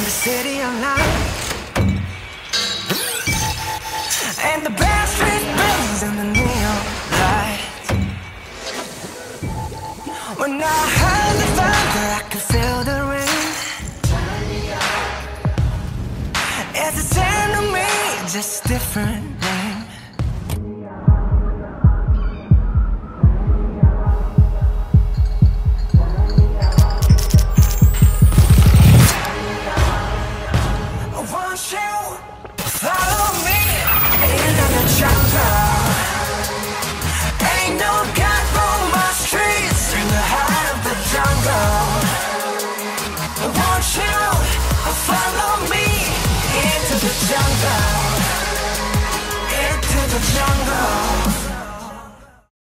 the city of light, and the best street buildings and the neon lights. When I heard the thunder, I could feel the rain. It's the same to me, just different name. Won't you follow me into the jungle? Ain't no God on my streets in the heart of the jungle. Won't you follow me into the jungle? Into the jungle.